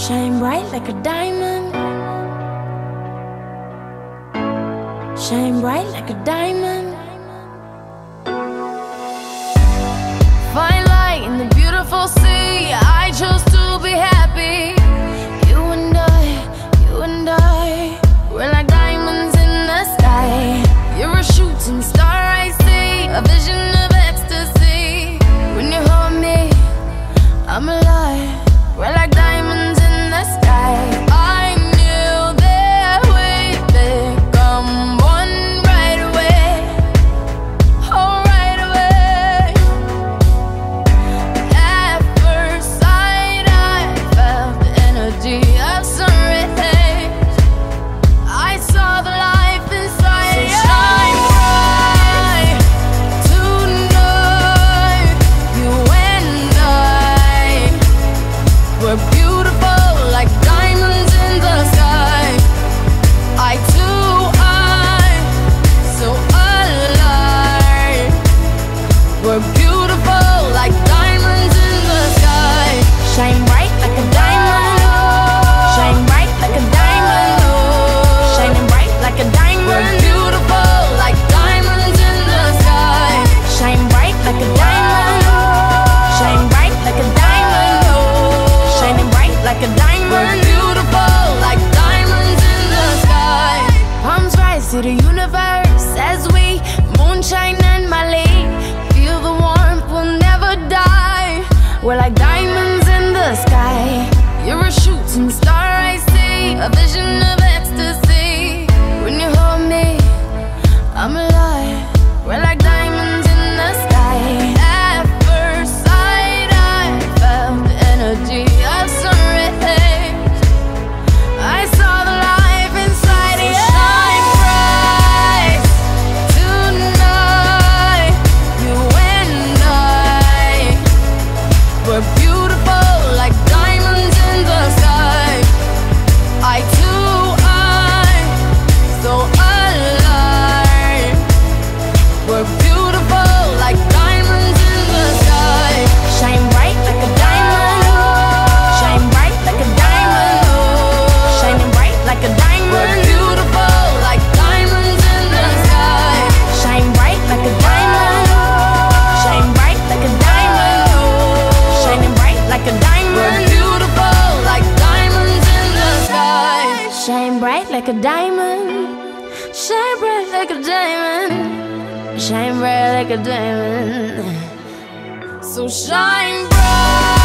Shine bright like a diamond. Shine bright like a diamond. Fine light in the beautiful sea. I chose to be happy. You and I, we're like diamonds in the sky. You're a shooting star, I see, a vision of ecstasy. When you hold me, I'm alive. We're like diamonds in the sky. I knew that we'd become one right away. Oh, right away. At first sight, I felt the energy of sun rays. I saw the life inside. So shine bright tonight. You and I, we're beautiful like diamonds in the sky. I too, I'm so alive. We're beautiful like diamonds in the sky. Shine bright like a diamond. Shine bright like a diamond. Shining bright like a diamond. We're beautiful like diamonds in the sky. Shine bright like a diamond. Shine bright like a diamond. Shining bright like a diamond. We're beautiful like diamonds in the sky. Palms rise to the universe as we moonshine and Mali. Feel the warmth, we'll never die. We're like diamonds in the sky. You're a shooting star, I see, a vision of ecstasy. When you hold me, I'm alive. We're like diamonds in the sky. At first sight, I felt the energy of sun rays. I saw the life inside you. Shine bright tonight. You and I, we're beautiful like diamonds in the sky. I too, I'm so alive. We're beautiful like diamonds in the sky. Shine bright like a diamond. Shine bright like a diamond. Shining bright like a diamond. We're beautiful like diamonds in the sky. Shine bright like a diamond. Shine bright like a diamond. Shining bright like a diamond. We're beautiful like diamonds in the sky. Shine bright like a diamond. Shine bright like a diamond. Shine bright like a diamond. So shine bright.